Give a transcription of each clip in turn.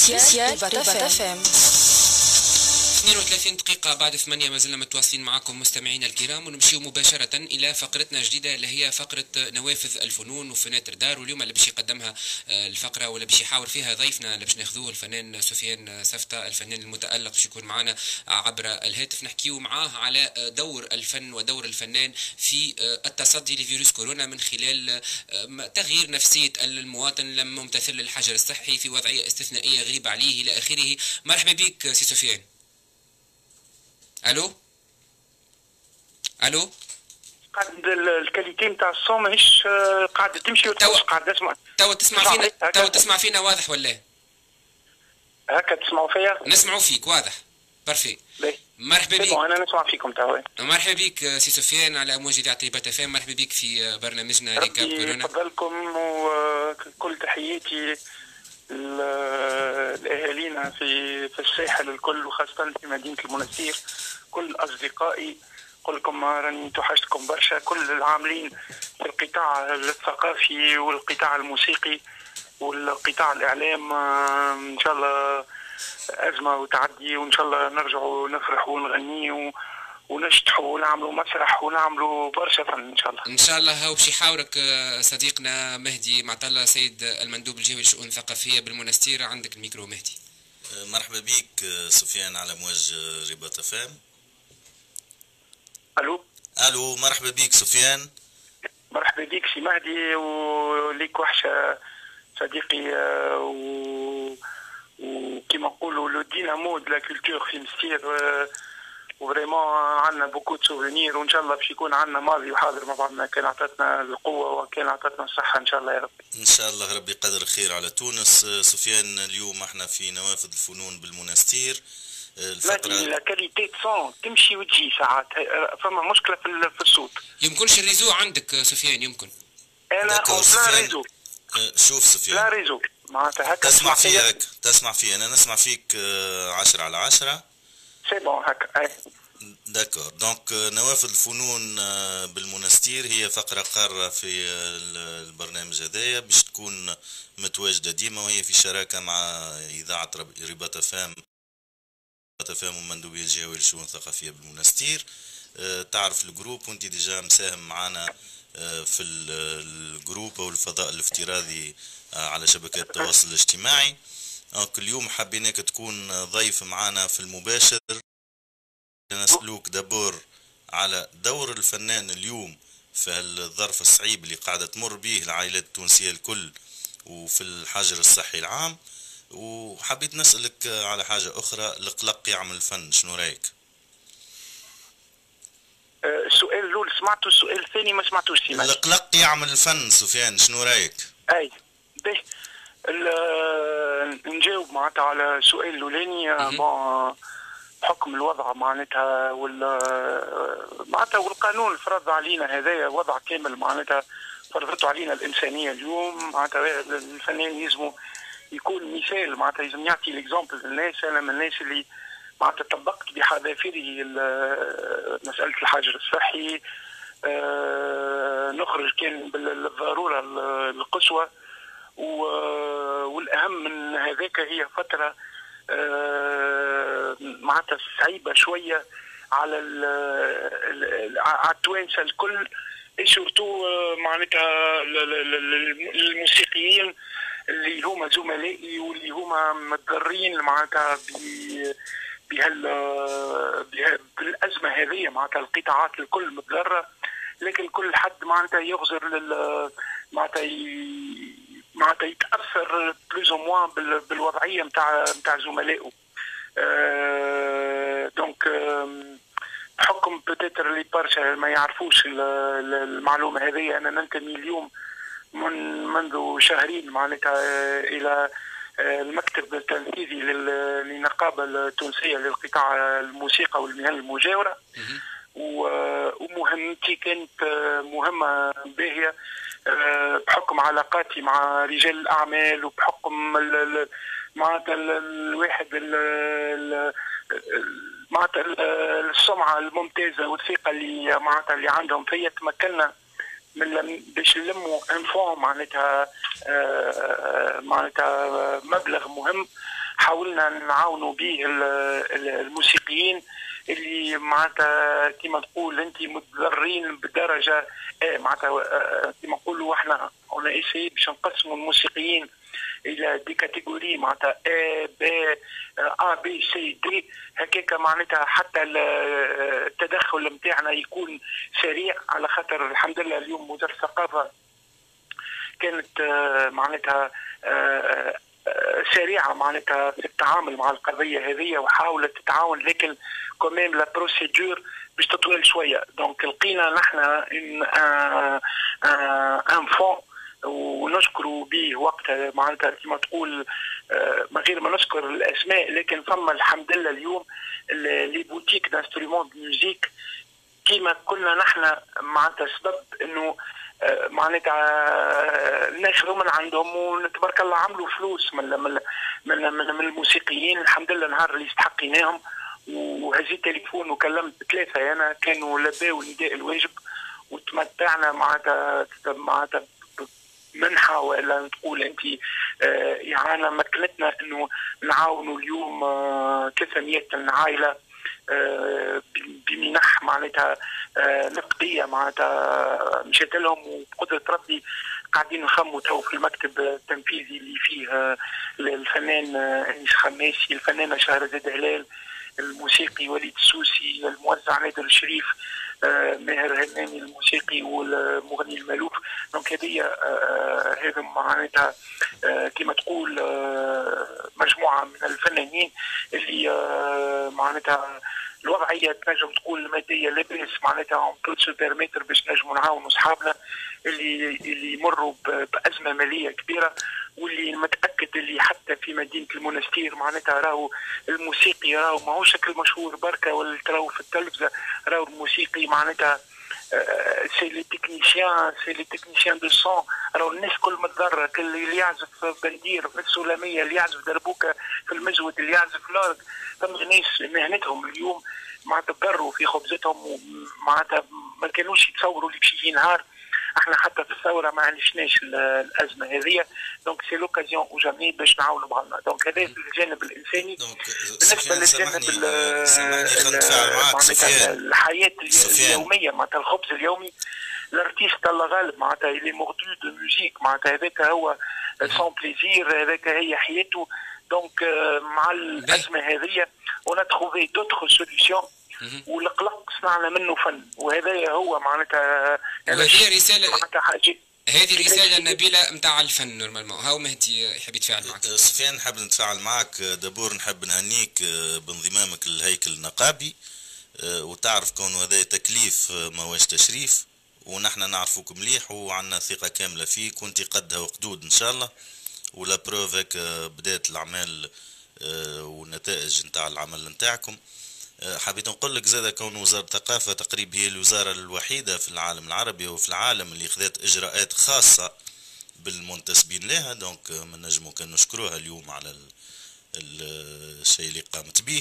سبيسيال ريبات فام. 32 دقيقة بعد 8 ما زلنا متواصلين معكم مستمعينا الكرام، ونمشيو مباشرة إلى فقرتنا الجديدة اللي هي فقرة نوافذ الفنون وفنات الدار. واليوم اللي باش يقدمها الفقرة واللي باش يحاور فيها ضيفنا اللي باش ناخذوه الفنان سفيان سفتة، الفنان المتألق، باش يكون معنا عبر الهاتف. نحكيو معاه على دور الفن ودور الفنان في التصدي لفيروس كورونا من خلال تغيير نفسية المواطن لما ممتثل للحجر الصحي في وضعية استثنائية غريبة عليه إلى آخره. مرحبا بك سي سفيان. الو الو. قاعد الكاليتي نتاع الصوت ماهيش قاعده تمشي وتخش. قاعد اسمع. توا تسمع فينا واضح ولا؟ هكا تسمعوا فيا؟ نسمعوا فيك واضح. بارفي. مرحبا بك. انا نسمع فيكم توا. مرحبا بك سي سفيان على امواج اذاعه ريبات فام. مرحبا بك في برنامجنا ريكاب كورونا. تفضلكم وكل تحياتي لأهالينا في الساحل الكل، وخاصة في مدينة المنستير. كل أصدقائي قل لكم راني توحشتكم برشا. كل العاملين في القطاع الثقافي والقطاع الموسيقي والقطاع الإعلام، إن شاء الله أزمة وتعدي، وإن شاء الله نرجعوا نفرحوا ونغني ونشطحوا ونعملوا مسرح ونعملوا برشا فن ان شاء الله. ان شاء الله. هاو باش يحاورك صديقنا مهدي معطلة، سيد المندوب الجهوي للشؤون الثقافيه بالمنستير. عندك الميكرو مهدي. مرحبا بك سفيان على امواج ريبات فام. الو مرحبا بك سفيان. مرحبا بك سي مهدي، وليك وحشه صديقي، وكما نقولوا لو دينامو دو لا كولتور في مستير. وفريمون عندنا بوكو دو سوفونير، وان شاء الله باش يكون عندنا ماضي وحاضر مع بعضنا. كان عطاتنا القوه وكان عطاتنا الصحه ان شاء الله يا رب. ان شاء الله ربي قدر خير على تونس. سفيان اليوم احنا في نوافذ الفنون بالمنستير. الفقره لا كاليتي صون تمشي وتجي ساعات، فما مشكله في الصوت. يمكنش الريزو عندك سفيان؟ يمكن انا لا ريزو. شوف سفيان، لا ريزو معناتها هكا تسمع فيا. هكا تسمع فيا، انا نسمع فيك 10 على 10. سي بون هكا. داكور. دونك نوافذ الفنون بالمنستير هي فقرة قارة في البرنامج هذايا، باش تكون متواجدة ديما، وهي في شراكة مع إذاعة ريبات فام ومندوبية الجهوي للشؤون الثقافية بالمنستير. تعرف الجروب، وانت ديجا مساهم معنا في الجروب او الفضاء الافتراضي على شبكات التواصل الاجتماعي. اليوم حبيناك تكون ضيف معنا في المباشر. نسألوك دابور على دور الفنان اليوم في الظرف الصعيب اللي قاعدة تمر به العائلات التونسية الكل وفي الحجر الصحي العام، وحبيت نسألك على حاجة أخرى. القلق يعمل الفن، شنو رأيك؟ السؤال الأول سمعته، السؤال الثاني ما سمعتوش. القلق يعمل الفن سفيان، شنو رأيك؟ أي باهي نجاوب معناتها على السؤال الأولاني. بحكم الوضع معناتها معناتها والقانون الفرض علينا هذايا وضع كامل معناتها فرضته علينا الإنسانية اليوم. معناتها الفنان يلزم يكون مثال، معناتها لازم يعطي ليكزامبل للناس. أنا من الناس اللي معناتها طبقت بحذافيره مسألة الحجر الصحي. نخرج كان بالضرورة القصوى، والأهم من هذاك هي فترة معناتها صعيبة شوية على التوانسة الكل، سورتو معناتها الموسيقيين اللي هما زملائي واللي هما متضررين معناتها بالأزمة هذه. معناتها القطاعات الكل متضررة، لكن كل حد معناتها يغزر معناتها يتأثر بلوز او موان بالوضعية نتاع زملائه. دونك بحكم بتاتر اللي برشا ما يعرفوش المعلومة هذه، أنا ننتمي اليوم منذ شهرين معناتها إلى المكتب التنفيذي للنقابة التونسية للقطاع الموسيقى والمهن المجاورة. ومهمتي كانت مهمة باهية بحكم علاقاتي مع رجال الأعمال، وبحكم معناتها الواحد معناتها السمعة الممتازة والثقة اللي معناتها اللي عندهم فيا. تمكنا من باش نلموا انفون معناتها مبلغ مهم حاولنا نعاونوا به الموسيقيين اللي معناتها كما تقول انت متضررين بدرجه معناتها كما نقولوا احنا اون ايسي باش نقسموا الموسيقيين الى دي كاتيجوري معناتها A B C D هكاك معناتها حتى التدخل نتاعنا يكون سريع على خاطر الحمد لله اليوم وزارة الثقافة كانت معناتها سريعة معناتها في التعامل مع القضية هذه وحاولت تتعاون لكن كمان لا بروسيدور باش تطول شوية دونك لقينا نحن ان فون ونشكروا به وقتها معناتها كما تقول من غير ما نذكر الاسماء لكن فما الحمد لله اليوم لي بوتيك دانسترومون دو ميوزيك كما كنا نحن معناتها سبب انه معناتها ناخذوا من عندهم وتبارك الله عملوا فلوس من الموسيقيين الحمد لله نهار اللي استحقيناهم وهزيت تليفون وكلمت ثلاثه انا كانوا لباو نداء الواجب وتمتعنا معناتها منحة ولا نقول انت يعني مكنتنا انه نعاونوا اليوم 300 عائلة بمنح معناتها نقدية معناتها مشيت لهم وبقدرة ربي قاعدين نخموا تو في المكتب التنفيذي اللي فيه الفنان انيس خماسي، الفنانة شهرزاد هلال، الموسيقي وليد السوسي، الموزع نادر الشريف، ماهر هناني الموسيقي والمغني المالوف. دونك هذا معناتها كما تقول مجموعه من الفنانين اللي معناتها الوضعيه تنجم تقول الماديه لاباس معناتها اون بو سو بيرميتر باش نجموا نعاونوا اصحابنا اللي يمروا بازمه ماليه كبيره، واللي متاكد اللي حتى في مدينه المنستير معناتها راهو الموسيقي راهو ماهوش شكل مشهور بركه ولا تراو في التلفزه، راهو الموسيقي معناتها سي لي تكنيسيان دو سون، راهو الناس كل متضرر، اللي يعزف بندير في السلاميه، اللي يعزف دربوكه في المزود، اللي يعزف لورد، ثم ناس مهنتهم اليوم معناتها تضروا في خبزتهم ومعناتها ما كانوش يتصوروا اللي باش يجي نهار احنا حتى في الثوره ما عندناش الازمه هذه. دونك سي لوكازيون او جامي باش نعاونوا بعضنا. دونك هذا في الجانب الانساني. بالنسبه للجانب معناتها الحياه اليوميه معناتها الخبز اليومي، الارتيست الله غالب معناتها اللي موردو دو ميوزيك معناتها هذاك هو سون بليزير، هذاك هي حياته. دونك مع الازمه هذه اون تروفي دوتر سوليسيون والقلق صنعنا منه فن، وهذا هو معناتها هذه رساله معناتها حاجه، هذه الرساله النبيله نتاع الفن نورمالمون. هاو مهدي يحب يتفاعل معك. سفيان نحب نتفاعل معك. دابور نحب نهنيك بانضمامك للهيكل النقابي، وتعرف كون هذا تكليف ماهوش تشريف، ونحن نعرفوك مليح وعندنا ثقه كامله فيك وانت قدها وقدود ان شاء الله. ولا بروف هيك بدات الاعمال والنتائج نتاع العمل نتاعكم. حبيت نقول لك زاد كون وزارة الثقافة تقريبا هي الوزارة الوحيدة في العالم العربي وفي العالم اللي خذت إجراءات خاصة بالمنتسبين لها، دونك من نجمو كان نشكروها اليوم على الشيء اللي قامت به.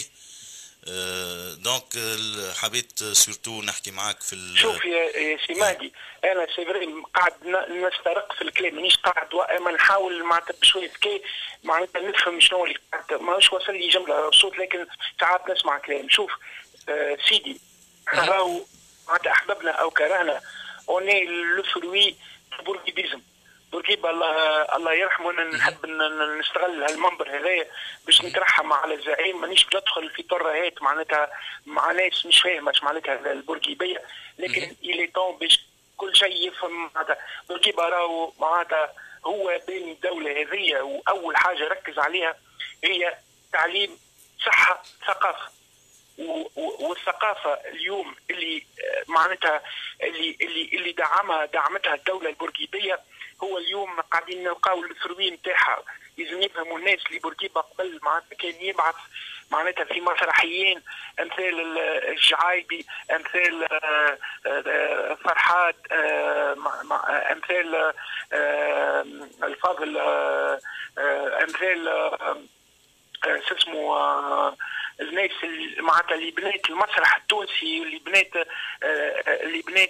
دونك حبيت سورتو نحكي معاك في شوف يا سي مهدي، انا سي قاعد نسترق في الكلام، مانيش قاعد ما نحاول معناتها بشويه ذكاء معناتها نفهم شنو اللي ماهوش واصل لي جمله صوت، لكن ساعات نسمع كلام. شوف سيدي، راهو معناتها احببنا او كرهنا اوني لو فروي بوركيبيزم. بورقيبة الله يرحمه. نحب نستغل هالمنبر هذايا باش نترحم على الزعيم، مانيش بدخل في ترهات معناتها مع ناس مش فاهمه اش معناتها البورقيبيه، لكن إلي طون باش كل شيء يفهم. معناتها بورقيبة راهو معناتها هو بين الدوله هذيا، واول حاجه ركز عليها هي تعليم، صحه، ثقافه. والثقافه اليوم اللي معناتها اللي دعمتها الدوله البورقيبيه، هو اليوم قاعدين نلقاو الثروي نتاعها. لازم يفهموا الناس اللي بورقيبه قبل معناتها كان يبعث معناتها في مسرحيين امثال الجعايبي، امثال فرحات، امثال الفاضل، امثال شو اسمه الناس معناتها اللي بنات المسرح التونسي، اللي بنات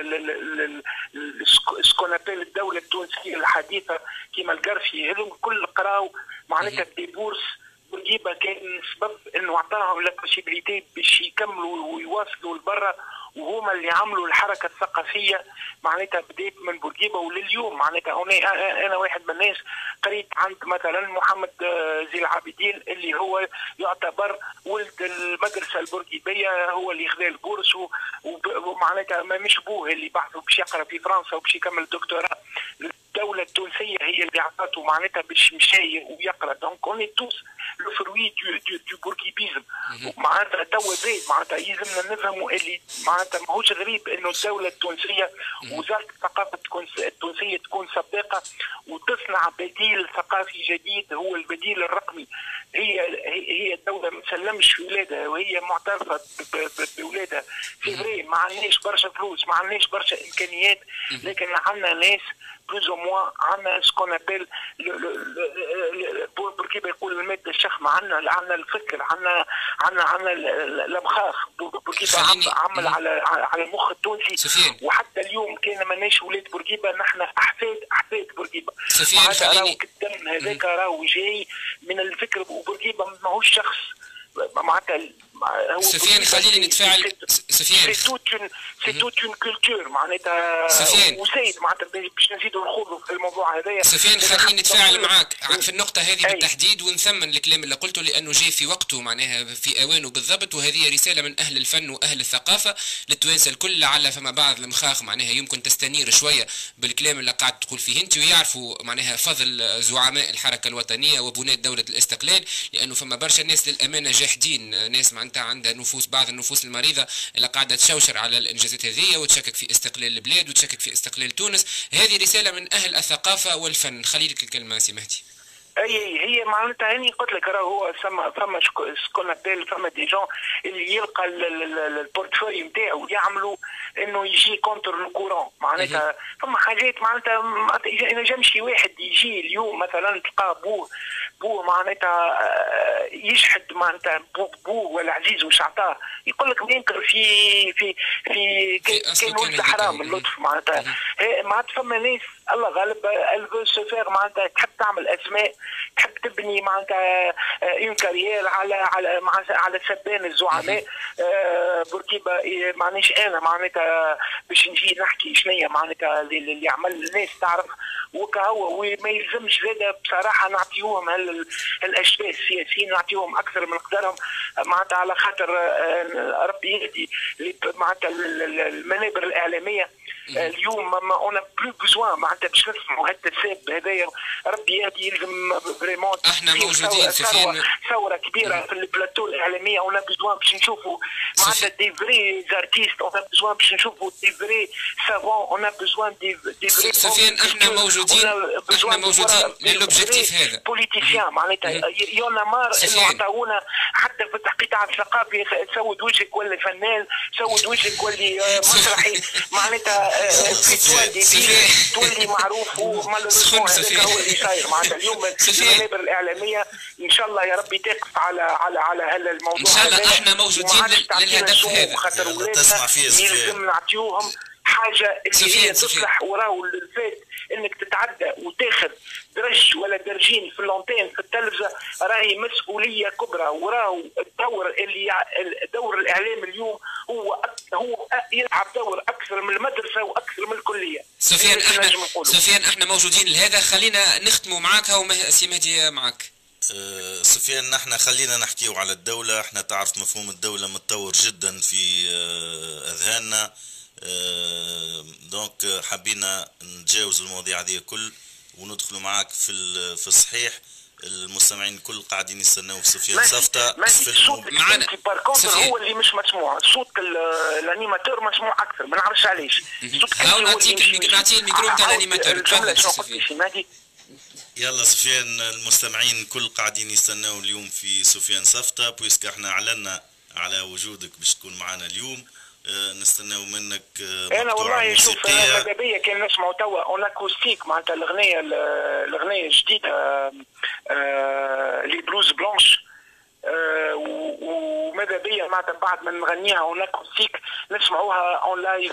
سكونابيل الدوله التونسيه الحديثه كيما القرفي، هذوم كل قراو معناتها دي بورس بورقيبه كان سبب انه اعطاهم لا بوسيبيليتي باش يكملوا ويواصلوا لبرا، وهما اللي عملوا الحركه الثقافيه معناتها بدات من بورقيبه ولليوم. معناتها انا واحد من الناس قريت عند مثلا محمد زين العابدين اللي هو يعتبر ولد المدرسه البورقيبيه، هو اللي خذا البورس ومعناتها مش بوه اللي بعثه باش يقرا في فرنسا وباش يكمل الدكتوراه. الدوله التونسيه هي اللي عطاته معناتها باش مشى ويقرا. دونك اوني توس لو فروي دو بوركيبيزم. معناتها توا زيد معناتها يلزمنا نفهموا اللي معناتها ماهوش غريب انه الدوله التونسيه وزاره الثقافه التونسيه تكون سباقه وتصنع بديل ثقافي جديد هو البديل الرقمي. هي الدوله ما تسلمش ولادها وهي معترفه بولادها. في فري ما عندناش برشا فلوس، ما عندناش برشا امكانيات، لكن عندنا ناس بلوز او موان، عندنا سكون ابيل بوركيبا يقول الماده الشخمه، عندنا الفكر، عندنا المخاخ. بوركيبا عمل على المخ التونسي. وحتى اليوم كان ماناش ولاد بوركيبا، نحن احفاد بوركيبا. معناتها راهو الدم هذاك راهو جاي من الفكر. وبوركيبا ماهوش شخص معناتها سفيان خليني نتفاعل. سفيان سي توت اون كولتور معناتها. سفيان وسيد معناتها باش نزيدوا نخوضوا في الموضوع هذايا. سفيان خليني نتفاعل معك في النقطة هذه بالتحديد ونثمن الكلام اللي قلته لأنه جاي في وقته معناها في أوانه بالضبط. وهذه رسالة من أهل الفن وأهل الثقافة للتوانسة الكل، لعل فما بعض المخاخ معناها يمكن تستنير شوية بالكلام اللي قاعد تقول فيه أنت، ويعرفوا معناها فضل زعماء الحركة الوطنية وبناة دولة الاستقلال، لأنه فما برشا ناس للأمانة جاحدين، ناس معناتها عندها نفوس، بعض النفوس المريضة اللي قاعدة تشوشر على الإنجازات هذه وتشكك في استقلال البلاد وتشكك في استقلال تونس. هذه رسالة من أهل الثقافة والفن. خليلك الكلمة سي مهدي. هي معناتها هاني قلت لك راه هو فما سكون ابيل، فما دي جون اللي يلقى البورتفوليو نتاعو يعملوا انه يجي كونتر الكورون. معناتها فما حاجات معناتها اذا جا شي واحد يجي اليوم مثلا تلقى بوه معناتها يشحد معناتها بوه ولا عزيز وش عطاه، يقول لك بينكر في كان ولد حرام اللطف. معناتها فما ناس الله غالب الفو سوفير معناتها تحب تعمل اسماء، تحب تبني معناتها اون كارير على سبان الزعماء. بوركيبا معناش انا معناتها باش نجي نحكي شنيا معناتها اللي عمل الناس تعرف وكهو، وما يلزمش زاده بصراحه نعطيوهم الاشباه السياسيين، نعطيوهم اكثر من قدرهم معناتها على خاطر ربي يهدي معناتها المنابر الاعلاميه اليوم ما اون بلو بوزوان معناتها باش نسمعوا هذا الساب هذايا. ربي يهدي يلزم فريمون احنا موجودين ثوره كبيره في البلاتو الاعلاميه. اون بوزوان باش نشوفوا معناتها دي فري زارتيست، اون بوزوان باش نشوفوا دي فري سافون، اون بوزوان دي فري سفيان. احنا موجودين للوبجيكتيف هذا. بوليتيسيان معناتها يونا مار انه عطاونا حتى في القطاع الثقافي سود وجهك ولا فنان، سود وجهك ولي مسرحي معناتها تولي معروف. ومالوريزمون هذاك هو اللي صاير معناتها اليوم. المنابر الاعلاميه ان شاء الله يا ربي تقف على هذا الموضوع. ان شاء الله احنا موجودين للهدف هذا. خاطر ولادنا يلزم نعطيوهم حاجه اللي هي تصلح. وراو الفات انك تتعدى وتاخذ درج ولا درجين في اللونتين في التلفزه راهي مسؤوليه كبرى. وراو دور الاعلام اليوم هو يلعب دور اكثر من المدرسه واكثر من الكليه. سفيان احنا موجودين لهذا. خلينا نختموا معاك. سي مهدي معك. سفيان نحن خلينا نحكيو على الدولة. احنا تعرف مفهوم الدولة متطور جدا في اذهاننا، دونك حبينا نتجاوز المواضيع هذه كل وندخلوا معاك في الصحيح. المستمعين الكل قاعدين يستناو في سفيان صفطة. معنا هو اللي مش مسموع، صوت الانيماتور مسموع اكثر، ما نعرفش علاش. نعطيه الميكرو نتاع الانيماتور. تفضل. يلا سفيان، المستمعين الكل قاعدين يستناو اليوم في سفيان صفطة، بويسك احنا اعلنا على وجودك باش تكون معنا اليوم. نستناو منك انا والله شوف ماذا بيا كان نسمعوا توا اون اكوستيك معناتها الاغنيه الجديده لي بلوز بلانش. وماذا بيا معناتها بعد ما نغنيها اون اكوستيك نسمعوها اون لايف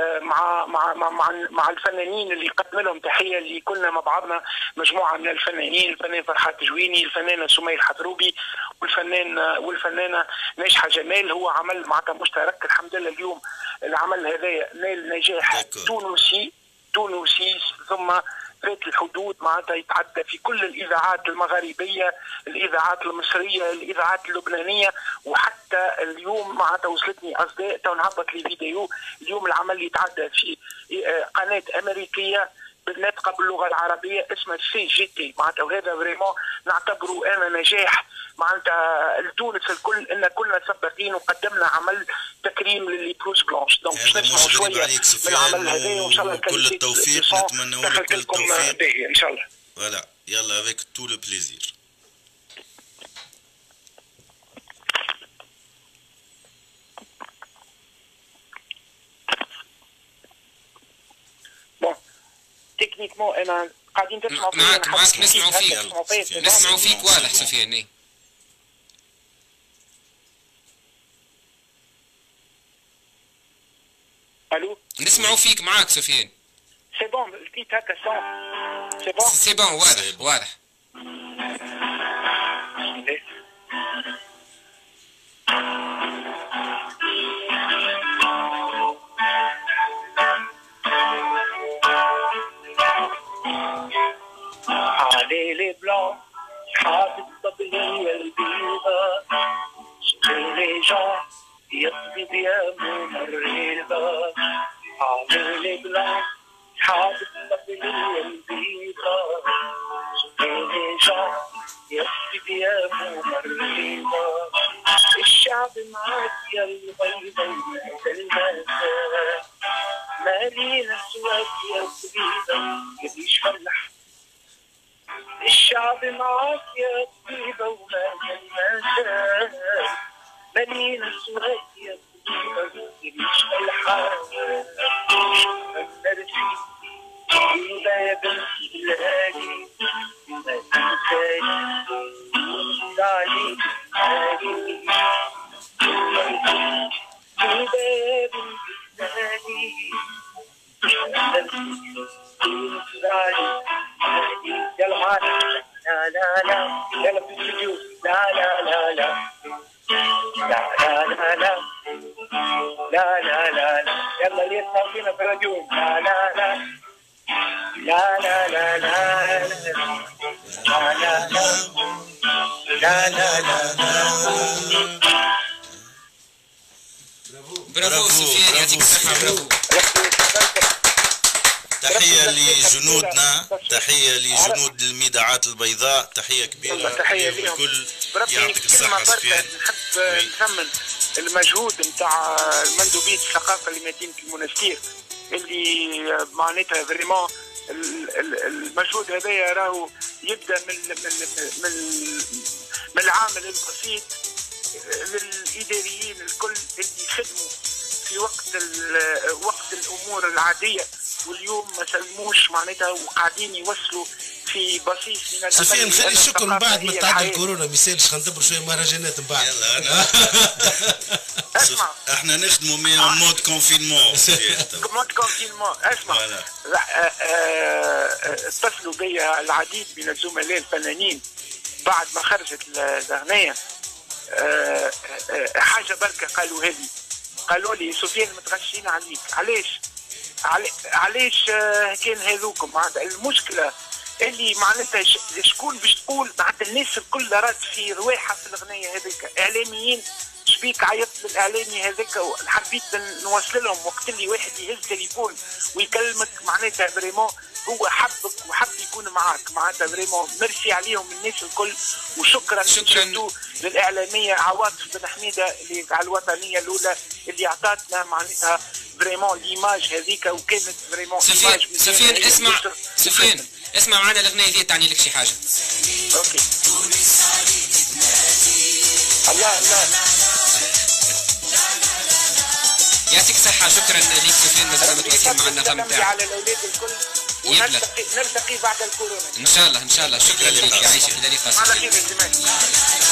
مع الفنانين اللي قدم لهم تحيه، اللي كنا مع بعضنا مجموعه من الفنانين، الفنان فرحات جويني، الفنانه سمية الحضروبي، والفنانه ناجحه جمال. هو عمل معناتها مشترك، الحمد لله اليوم العمل هذا نال نجاح تونسي ثم فات الحدود، معناتها يتعدى في كل الاذاعات المغاربيه، الاذاعات المصريه، الاذاعات اللبنانيه، وحتى اليوم معناتها وصلتني اصداء تو نهبط لي فيديو اليوم العمل يتعدى في قناه امريكيه بالناطقه باللغه العربيه اسمها CGT، معناتها وهذا فريمون نعتبره انا نجاح معناتها لتونس الكل، ان كنا سباقين وقدمنا عمل تكريم للي بلوس بلانش. دونك باش نسمعوا شويه من العمل هذا وان شاء الله كل التوفيق، نتمنى لك كل التوفيق ان شاء الله. فوالا يلا افيك تو لو بليزير. تكنيكمون انا قاعدين تسمعوا فيا، معك نسمعوا فيك واضح سفيان. الو نسمعوا فيك معك سفيان. سي بون لقيت هكا سون سي بون واضح. علي بلون حاب الطبلية البيضاء لي جون يطبي بيا ممرضة. علي بلون حاب الطبلية البيضاء لي جون يطبي بيا ممرضة. الشعب معاك يا البيضة المساء مالينا سواك يا طبيبة يديش فرح. الشعب معاك يا طبيبة ومالي المساء مالينا سواك يا طبيبة يديش فرح. فكرتي في باب الهادي ما تنساني تعليق هادي في باب الهادي يلا معانا لا لا لا يلا في الاستديو لا لا لا لا لا لا لا لا لا لا لا لا يلا اللي يسمع فينا في الراديو لا لا لا لا لا لا لا لا لا لا لا. برافو سفيان، يعطيك الصحة. برافو. تحية لجنودنا، تحية لجنود الميداعات البيضاء، تحية كبيرة. تحية لهم الكل. بربي. يعطيك الصحة سفيان. نحب نثمن المجهود نتاع مندوبية الثقافة لمدينة المنستير اللي معناتها فريمون المجهود هذايا راهو يبدا من العامل البسيط للإداريين الكل اللي يخدموا في وقت الأمور العادية، واليوم ما سلموش معناتها وقاعدين يوصلوا في بصيص من الأمل. سفيان خلي الشكر من بعد ما تعدي الكورونا، ما يسالش خلينا ندبروا شويه مهرجانات من بعد. يلا أنا اسمع احنا نخدموا مود كونفينمون. مود كونفينمون. اسمع اتصلوا بي العديد من الزملاء الفنانين بعد ما خرجت الأغنية، حاجة بركة قالوا لي سفيان متغشين عليك. علاش كان هذوكم معناتها المشكلة اللي معناتها شكون باش تقول معناتها الناس الكل رات في رواحها في الأغنية هذيك، إعلاميين شبيك عيطت للإعلامي هذاك، حبيت نوصل لهم وقت اللي واحد يهز تليفون ويكلمك معناتها فريمون هو حبك وحب يكون معاك معناتها فريمون. ميرسي عليهم الناس الكل، وشكرا للإعلامية عواطف بن حميدة اللي على الوطنية الأولى اللي أعطتنا معناتها فريمون ليماج هذيك، وكانت فريمون سفيان اسمع معنا الأغنية اللي تعني لك شي حاجة. اوكي. الله يعطيك الصحة. شكرا لك سفيان، مازال متواصلين مع النغم نتاعك. على الأولاد الكل ونلتقي بعد الكورونا إن شاء الله. شكرا لك، يعيشك إلى اللقاء. على خير يا جماعة.